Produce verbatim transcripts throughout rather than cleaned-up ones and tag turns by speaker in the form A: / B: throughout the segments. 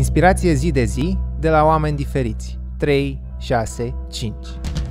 A: Inspirație zi de zi de la oameni diferiți. trei, șase, cinci.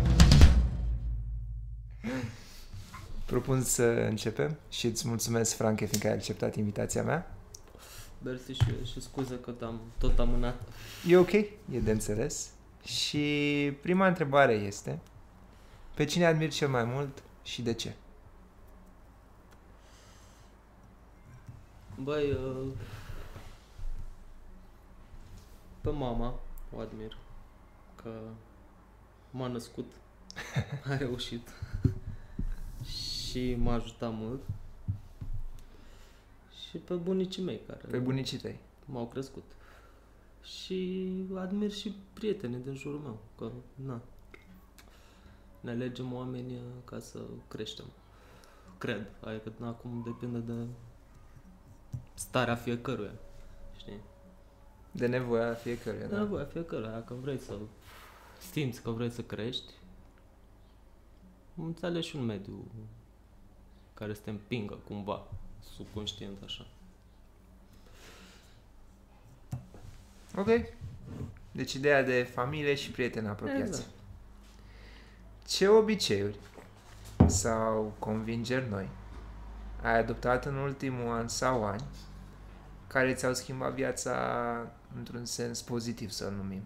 A: Propun să începem și îți mulțumesc, Franche, fiindcă ai acceptat invitația mea.
B: Mersi și, și scuze că te-am tot amânat.
A: E ok, e de înțeles. Și prima întrebare este: pe cine admiri cel mai mult și de ce?
B: Băi, uh, pe mama o admir, că m-a născut, a reușit și m-a ajutat mult. Și pe bunicii mei care
A: Pe bunicii tăi.
B: m-au crescut. Și admir și prietenii din jurul meu, că na, ne alegem oameni ca să creștem. Cred, adică acum depinde de starea fiecăruia, știi?
A: De nevoia fiecăruia,
B: De
A: da?
B: nevoia fiecăruia, dacă vrei să simți că vrei să crești, înțelegi un mediu care să te împingă cumva, subconștient așa.
A: Ok. Deci ideea de familie și prieteni apropiați.
B: Exact.
A: Ce obiceiuri sau convingeri noi ai adoptat în ultimul an sau ani care ți-au schimbat viața într-un sens pozitiv, să-l numim?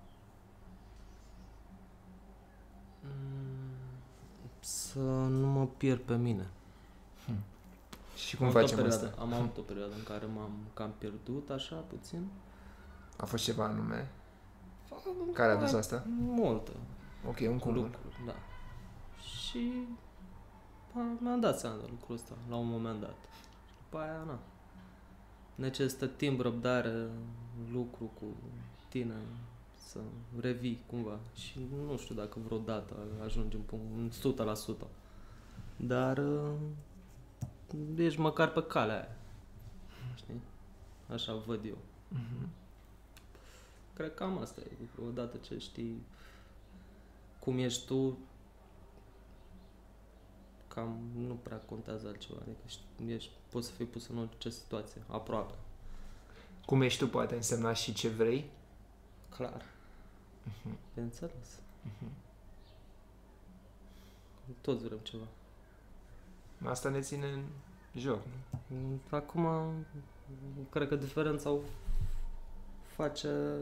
B: Să nu mă pierd pe mine.
A: Hmm. Și cum
B: am avut
A: facem
B: o perioadă,
A: asta?
B: Am avut o perioadă în care m-am cam pierdut așa puțin.
A: A fost ceva anume? Care a dus asta?
B: Multă.
A: Ok, un cumul.
B: Lucruri, da. Și a, mi-am dat seama de lucrul ăsta la un moment dat. După aia, na. Necesită timp, răbdare, lucru cu tine, să revii cumva. Și nu știu dacă vreodată ajungem în o sută la sută. Dar uh, ești măcar pe calea aia. Știi? Așa văd eu.
A: Mm-hmm.
B: Cred că cam asta e lucru. Odată ce știi cum ești tu, cam nu prea contează altceva. Adică ești, poți să fii pus în orice situație, aproape.
A: Cum ești tu poate însemna și ce vrei?
B: Clar.
A: Mm-hmm.
B: Bineînțeles.
A: Mm-hmm.
B: Toți vrem ceva.
A: Asta ne ține în joc.
B: Acum, cred că diferența o face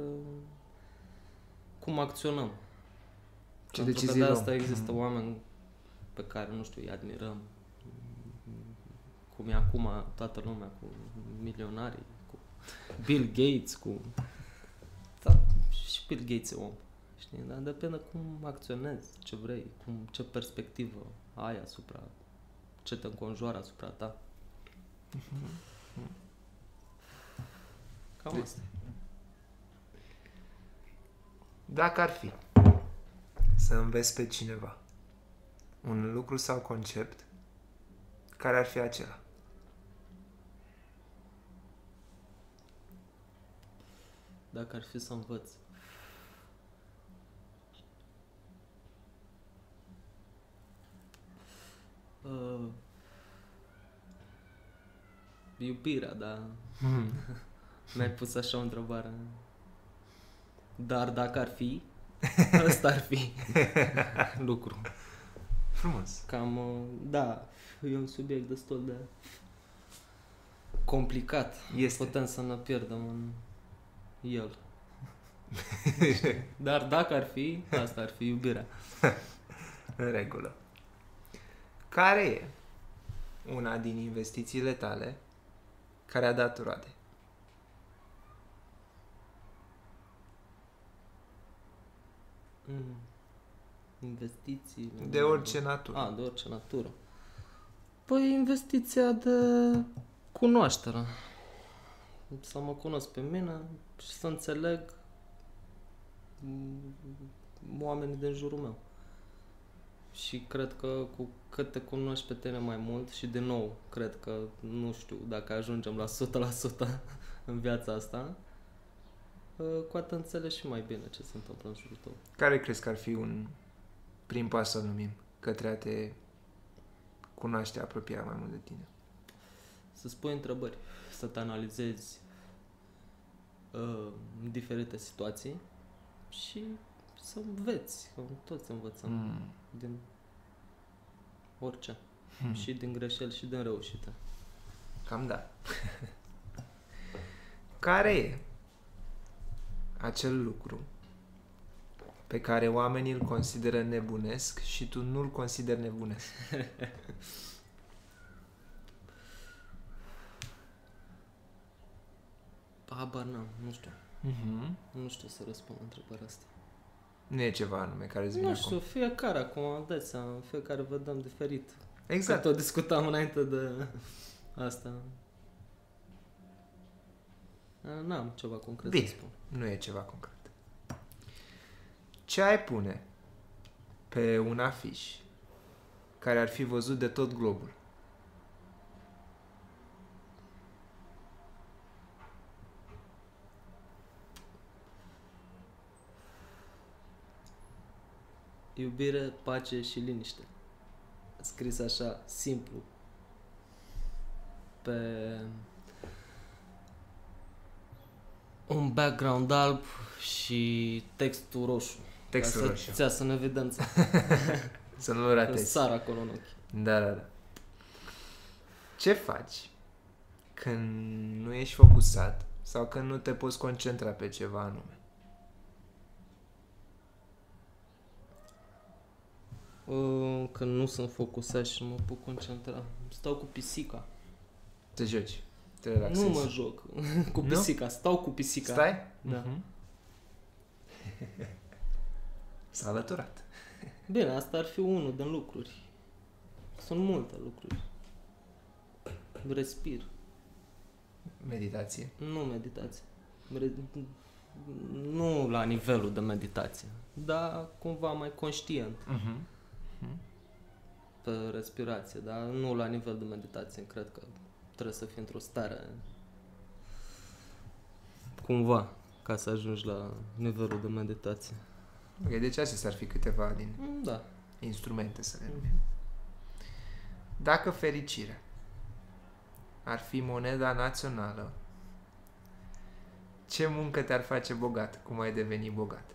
B: cum acționăm.
A: Ce
B: Pentru
A: decizii
B: că de
A: luăm.
B: asta există
A: Mm-hmm.
B: oameni pe care, nu știu, îi admirăm. Cum e acum toată lumea cu milionarii, cu Bill Gates, cu... Da, și Bill Gates e om, știi? Dar depinde cum acționezi, ce vrei, cum, ce perspectivă ai asupra, ce te înconjoară asupra ta.
A: Mm-hmm.
B: Cam
A: De-
B: asta.
A: Dacă ar fi să înveți pe cineva un lucru sau concept, care ar fi acela?
B: Dacă ar fi să învăț. Uh, iubirea, da.
A: Mm.
B: Mi-ai pus așa o întrebare. Dar dacă ar fi, ăsta ar fi lucru.
A: Frumos.
B: Cam, uh, da, e un subiect destul de complicat.
A: Este.
B: Putem să ne pierdem în el. Dar dacă ar fi, asta ar fi iubirea.
A: În regulă. Care e una din investițiile tale care a dat roade?
B: Mm. Investiții.
A: De orice natură.
B: A, de orice natură. Păi investiția de cunoaștere. Să mă cunosc pe mine și să înțeleg oamenii din jurul meu. Și cred că cu cât te cunoști pe tine mai mult și din nou, cred că, nu știu, dacă ajungem la o sută la sută în viața asta, cu atât înțelegi și mai bine ce se întâmplă în jurul tău.
A: Care crezi că ar fi un prim pas, să numim, către a te cunoaște, apropia mai mult de tine?
B: Să-ți pui întrebări, să te analizezi uh, în diferite situații și să înveți, că toți învățăm
A: Mm.
B: din orice.
A: Hmm.
B: Și din greșeli și din reușite.
A: Cam da. Care e acel lucru pe care oamenii îl consideră nebunesc și tu nu îl consideri nebunesc?
B: Habar n-am, nu știu.
A: Mm-hmm.
B: Nu știu să răspund la întrebarea asta.
A: Nu e ceva anume care îți vine
B: Nu știu,
A: acum.
B: fiecare acum, dați seama, fiecare vedem diferit.
A: Exact.
B: Că tot discutam înainte de asta. N-am ceva concret
A: Bine.
B: să spun.
A: Nu e ceva concret. Ce ai pune pe un afiș care ar fi văzut de tot globul?
B: Iubire, pace și liniște. Scris așa, simplu. Pe un background alb și textul roșu.
A: Textul
B: Ca
A: roșu.
B: să-ți iasă în evidență.
A: Să nu-l
B: Să
A: ratezi.
B: sară acolo în ochi.
A: Da, da, da. Ce faci când nu ești focusat sau când nu te poți concentra pe ceva anume?
B: Uh, Când nu sunt focusat și nu mă pot concentra. Stau cu pisica.
A: Te joci, te relaxezi.
B: Nu mă joc cu
A: Nu?
B: pisica. Stau cu pisica.
A: Stai?
B: Da.
A: Mhm. S-a alăturat.
B: Bine, asta ar fi unul din lucruri. Sunt multe lucruri. Respir.
A: Meditație.
B: Nu meditație. Re... Nu la nivelul de meditație, dar cumva mai conștient
A: Mhm.
B: pe respirație, dar nu la nivel de meditație. Cred că trebuie să fii într-o stare cumva ca să ajungi la nivelul de meditație.
A: Ok, deci astea ar fi câteva din
B: Mm, Da.
A: instrumente, să le numim. Dacă fericirea ar fi moneda națională, ce muncă te-ar face bogat? Cum ai deveni bogat?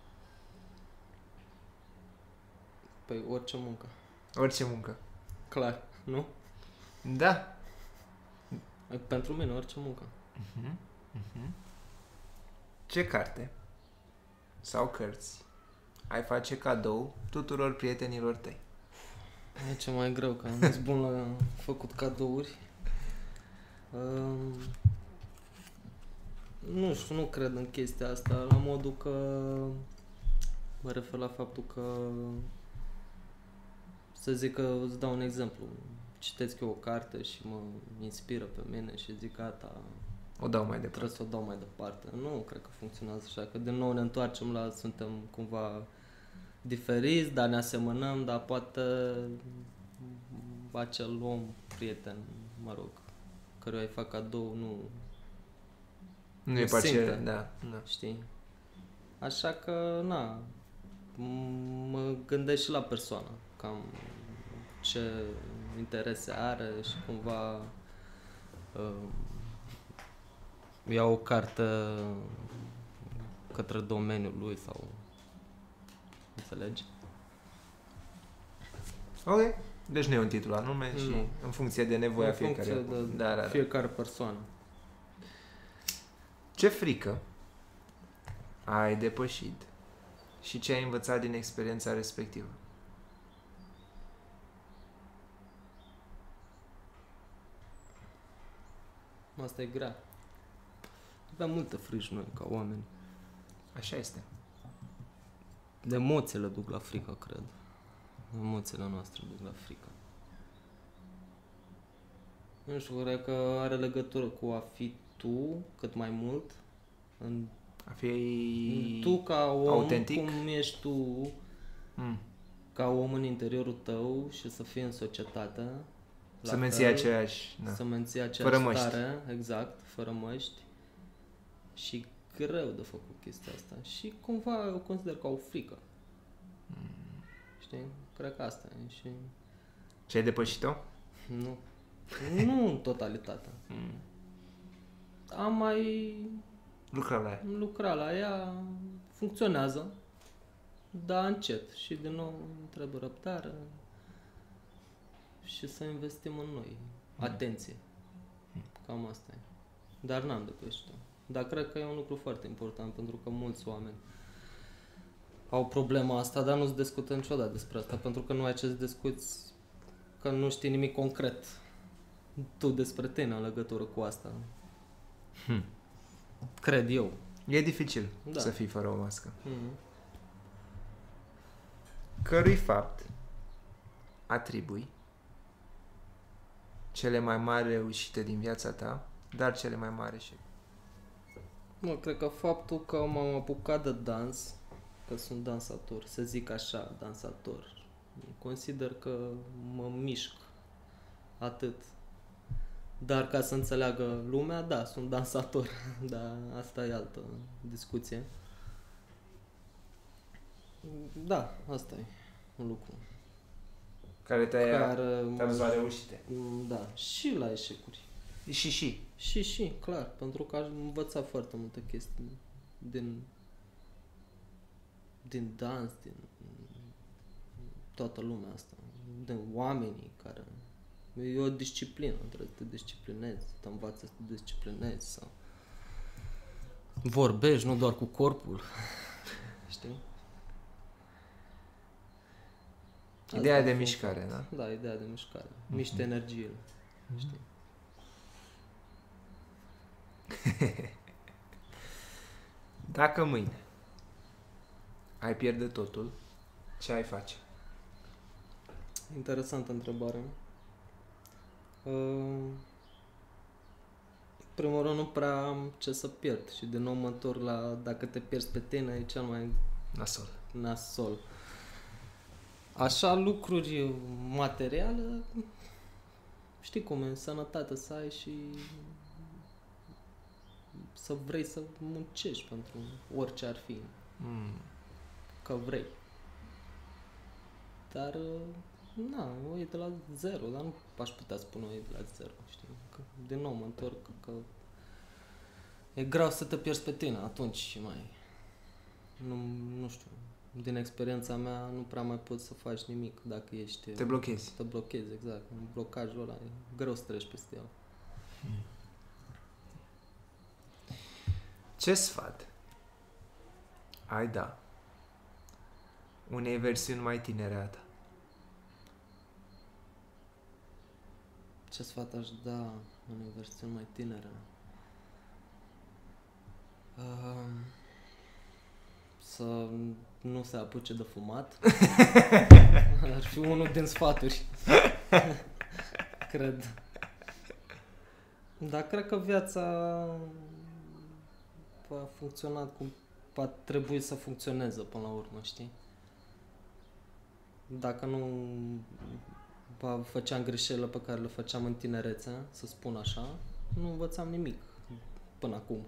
B: Păi orice muncă.
A: Orice muncă.
B: Clar, nu?
A: Da.
B: Pentru mine orice muncă.
A: Uh-huh. Uh-huh. Ce carte sau cărți ai face cadou tuturor prietenilor tăi?
B: E ce mai greu, că nu sunt bun la făcut cadouri. Um, nu știu, nu cred în chestia asta, la modul că mă refer la faptul că să zic că îți dau un exemplu. Citesc eu o carte și mă inspiră pe mine și zic gata,
A: O dau mai departe.
B: trebuie să o dau mai departe. Nu cred că funcționează așa, că din nou ne întoarcem la, suntem cumva diferiți, dar ne asemănăm, dar poate acel om, prieten, mă rog, căruia îi fac cadou, nu,
A: Nu e
B: Nu
A: pe aceea,
B: simte.
A: da, da.
B: știi? Așa că, na, m- mă gândesc și la persoană, cam ce interese are și cumva uh, iau o carte către domeniul lui sau înțelegi?
A: Ok. Deci nu e un titlu anume și
B: Nu.
A: în funcție de nevoia
B: În
A: fiecare.
B: funcție de
A: Da, da, da.
B: fiecare persoană.
A: Ce frică ai depășit și ce ai învățat din experiența respectivă?
B: Asta e grea. Avem multe frici noi ca oameni.
A: Așa este.
B: Emoțiile duc la frică, cred. Emoțiile noastre duc la frică. Nu știu, cred că are legătură cu a fi tu cât mai mult. În,
A: A fi...
B: tu ca om,
A: autentic?
B: cum ești tu,
A: Mm.
B: ca om în interiorul tău și să fii în societate. la
A: Să menții
B: fel,
A: aceeași... Da.
B: Să menții aceeași
A: Fără măști.
B: stare, exact, fără măști. Și greu de făcut chestia asta. Și cumva eu consider ca o frică.
A: Mm.
B: Știi? Cred că asta e. Și
A: Ce ai depășit-o?
B: nu, nu în totalitate.
A: Mm.
B: Am mai
A: Lucra la ea.
B: Lucra la ea, funcționează, dar încet. Și din nou trebuie răbdare și să investim în noi. Atenție. Cam asta e. Dar n-am depășit-o. Dar cred că e un lucru foarte important, pentru că mulți oameni au problema asta, dar nu-ți discută niciodată despre asta, pentru că nu ai ce să discuți, că nu știi nimic concret tu despre tine în legătură cu asta.
A: Hmm.
B: Cred eu.
A: E dificil
B: Da.
A: să fii fără o mască.
B: Mm.
A: Cărui fapt atribui cele mai mari reușite din viața ta, dar cele mai mari eșecuri?
B: Mă, cred că faptul că m-am apucat de dans, că sunt dansator, să zic așa, dansator, consider că mă mișc atât. Dar ca să înțeleagă lumea, da, sunt dansator, dar asta e altă discuție. Da, asta e un lucru.
A: Care te-ai
B: Care
A: te-a dus la reușite.
B: Da, și la eșecuri.
A: Și, și.
B: Și, și, clar, pentru că am învățat foarte multe chestii din, din dans, din toată lumea asta, din oamenii care... E o disciplină, trebuie să te disciplinezi, să te învață să te disciplinezi, sau vorbești, nu doar cu corpul, știi?
A: Ideea
B: Asta
A: de
B: a fost.
A: mișcare, da?
B: Da, ideea de mișcare. Miște energiile, știi?
A: Dacă mâine ai pierde totul, ce ai face?
B: Interesantă întrebare. Uh, primul rând nu prea am ce să pierd și din nou mă întorc la dacă te pierzi pe tine e cel mai
A: Nasol.
B: nasol. Așa lucruri materiale, știi cum e, sănătate să ai și să vrei să muncești pentru orice ar fi,
A: Mm.
B: că vrei. Dar, na, o iei de la zero, dar nu aș putea spune o iei de la zero, știi? Că, din nou mă întorc că e greu să te pierzi pe tine atunci și mai, nu, nu știu, din experiența mea nu prea mai poți să faci nimic dacă ești...
A: Te blochezi.
B: Te blochezi, exact. În blocajul ăla e greu să treci peste el.
A: Ce sfat ai da unei versiuni mai tinere a ta?
B: Ce sfat aș da unei versiuni mai tinere? Uh, să nu se apuce de fumat. Ar fi unul din sfaturi. Cred. Dar cred că viața a funcționat cum a trebuit să funcționeze până la urmă, știi? Dacă nu ba, făceam greșelile pe care le făceam în tinerețe, să spun așa, nu învățam nimic până acum.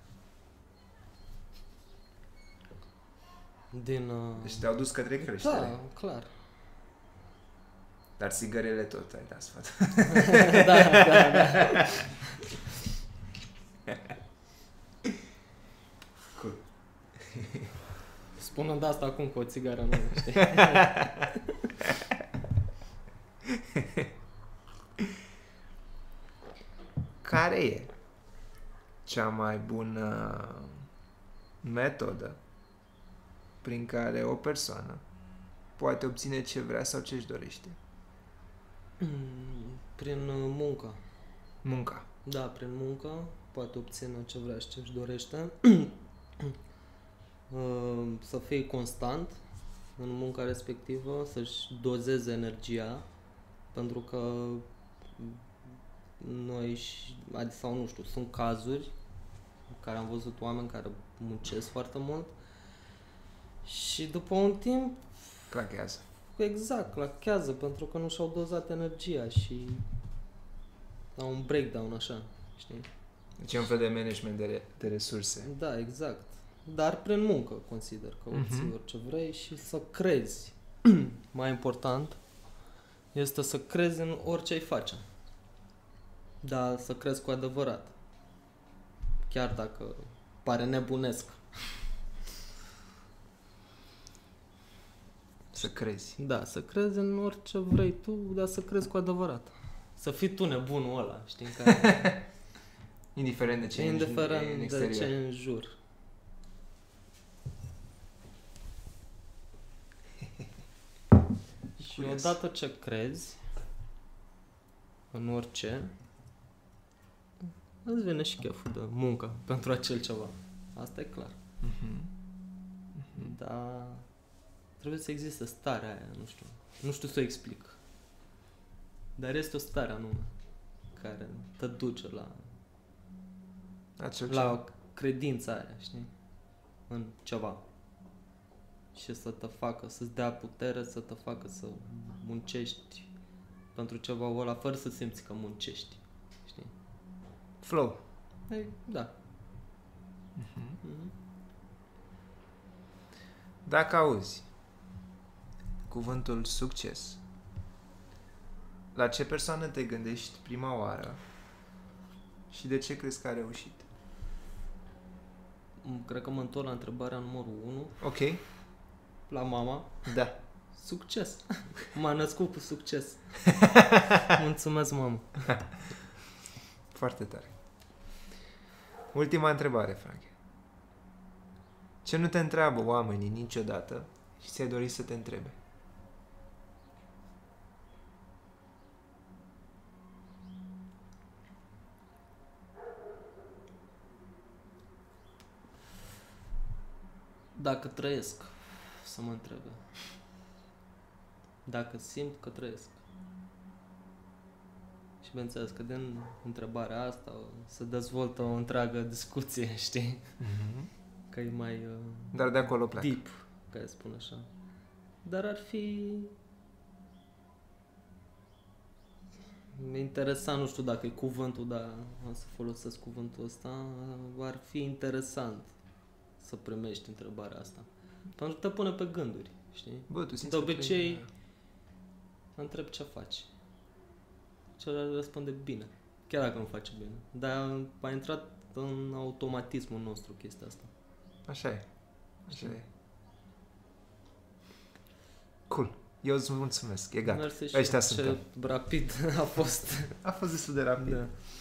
B: Din... Uh...
A: Deci te-au dus către creștere.
B: Da, clar.
A: Dar țigările tot ai dat sfat.
B: Da, da, da.
A: Cool.
B: Spunând asta acum cu o țigară, nu știi?
A: Care e cea mai bună metodă prin care o persoană poate obține ce vrea sau ce își dorește?
B: Prin uh, muncă.
A: Munca.
B: Da, prin muncă poate obține ce vrea și ce își dorește. Uh, să fie constant în munca respectivă, să-și dozeze energia, pentru că noi, și- adi- sau nu știu, sunt cazuri în care am văzut oameni care muncesc foarte mult și după un timp,
A: Clachează.
B: exact, clachează pentru că nu și-au dozat energia și au un breakdown așa, știi?
A: Deci e un fel de management de, re- de resurse.
B: Da, exact. Dar prin muncă consider că obții
A: Mhm.
B: orice vrei și să crezi. Mai important este să crezi în orice ai face. Dar să crezi cu adevărat. Chiar dacă Pare nebunesc.
A: Să crezi.
B: Da, să crezi în orice vrei tu, dar să crezi cu adevărat. Să fii tu nebunul ăla, știi, în care...
A: Indiferent de ce e în
B: Indiferent de
A: exterior.
B: ce e în jur. Și
A: Curios.
B: odată ce crezi în orice, îți vine și cheful de muncă pentru acel ceva. Asta e clar.
A: Mhm.
B: Dar trebuie să existe starea aia, nu știu. Nu știu să o explic. Dar este o stare anume care te duce la,
A: Acel
B: la
A: ceva.
B: credința aia, știi? În ceva. Și să te facă, să-ți dea putere, să te facă să muncești pentru ceva ăla, fără să simți că muncești. Știi?
A: Flow.
B: Ei, da.
A: Mhm.
B: Mhm.
A: Dacă auzi cuvântul succes, la ce persoană te gândești prima oară și de ce crezi că a reușit?
B: Mm, Cred că mă întorc la întrebarea numărul unu,
A: Ok?
B: la mama.
A: Da.
B: Succes! M-a născut cu succes. Mulțumesc, mamă.
A: Foarte tare. Ultima întrebare, Frank. Ce nu te întreabă oamenii niciodată și ți-ai dorit să te întrebe?
B: Dacă trăiesc, să mă întrebe. Dacă simt că trăiesc. Și bineînțeles că din întrebarea asta se dezvoltă o întreagă discuție, știi?
A: Mm-hmm.
B: Că e mai uh,
A: Dar de acolo pleacă.
B: deep, ca să spun așa. Dar ar fi interesant, nu știu dacă e cuvântul, dar o să folosesc cuvântul ăsta, ar fi interesant să primești întrebarea asta. Pentru că te pune pe gânduri, știi?
A: Bă, tu simți
B: De
A: că
B: obicei,
A: trăi-
B: mă întreb ce faci. Celălalt răspunde bine, chiar dacă nu face bine. Dar a intrat în automatismul nostru chestia asta.
A: Așa e. Așa e. Cool. Eu îți mulțumesc. E gata.
B: Mersi și
A: Ăștia
B: ce
A: suntem.
B: rapid a fost.
A: A fost destul de rapid.
B: Da.